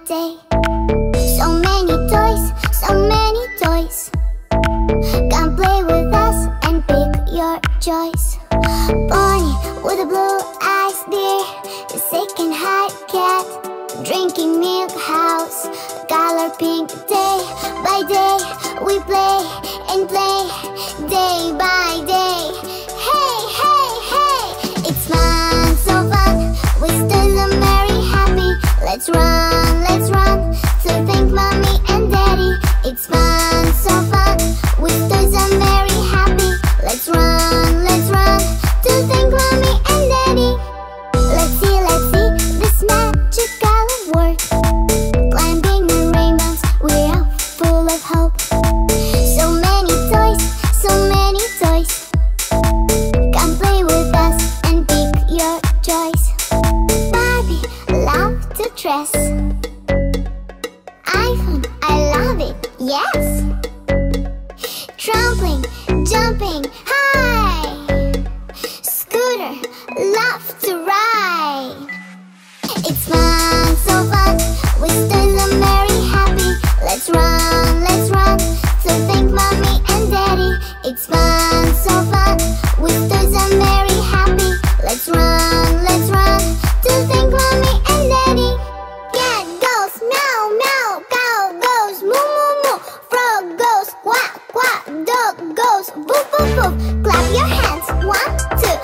day. So many toys, so many toys. Come play with us and pick your choice. Pony with a blue eyes deer, a second hide cat, drinking milk house, color pink. Day by day we play and play, day by day. Hey, hey, hey, it's fun, so fun. We still are very happy. Let's run to thank mommy and daddy. It's fun, so fun. We still are very happy. Let's run to thank mommy and daddy. Let's see this magical world. Climbing the rainbows, we are full of hope. So many toys, so many toys. Come play with us and pick your choice. Barbie, love to dress. iPhone, I love it, yes. Trampoline, jumping high. Scooter, love to ride. It's fun, so fun. We still are very happy. Let's run to thank mommy and daddy. It's fun, so fun. We still are very happy. Let's run to thank mommy and daddy. Cat goes meow meow, cow goes moo moo moo, frog goes quack quack, dog goes boo boo boo. Clap your hands, 1, 2.